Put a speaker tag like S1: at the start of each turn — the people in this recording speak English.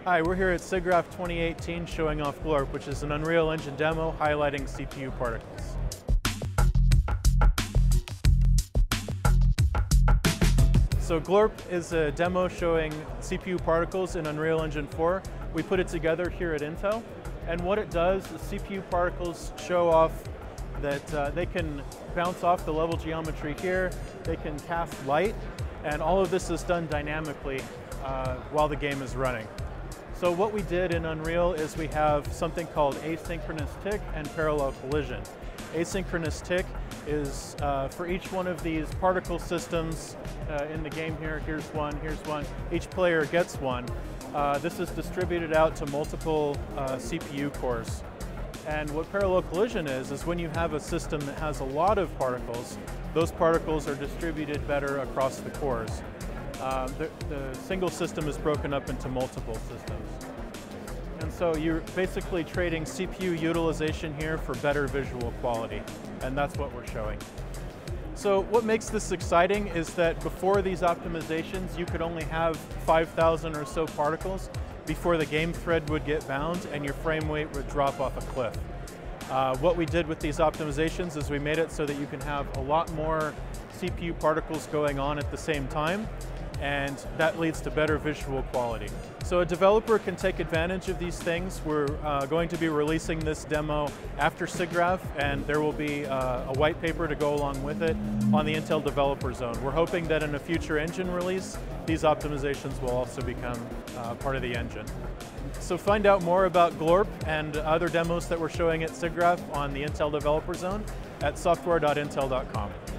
S1: Hi, we're here at SIGGRAPH 2018 showing off Glorp, which is an Unreal Engine demo highlighting CPU particles. So Glorp is a demo showing CPU particles in Unreal Engine 4. We put it together here at Intel, and what it does, the CPU particles show off that they can bounce off the level geometry here, they can cast light, and all of this is done dynamically while the game is running. So what we did in Unreal is we have something called asynchronous tick and parallel collision. Asynchronous tick is for each one of these particle systems in the game here. Here's one. Each player gets one. This is distributed out to multiple CPU cores. And what parallel collision is when you have a system that has a lot of particles, those particles are distributed better across the cores. The single system is broken up into multiple systems. And so you're basically trading CPU utilization here for better visual quality, and that's what we're showing. So what makes this exciting is that before these optimizations, you could only have 5,000 or so particles before the game thread would get bound and your frame rate would drop off a cliff. What we did with these optimizations is we made it so that you can have a lot more CPU particles going on at the same time, and that leads to better visual quality. So a developer can take advantage of these things. We're going to be releasing this demo after SIGGRAPH, and there will be a white paper to go along with it on the Intel Developer Zone. We're hoping that in a future engine release, these optimizations will also become part of the engine. So find out more about Glorp and other demos that we're showing at SIGGRAPH on the Intel Developer Zone at software.intel.com.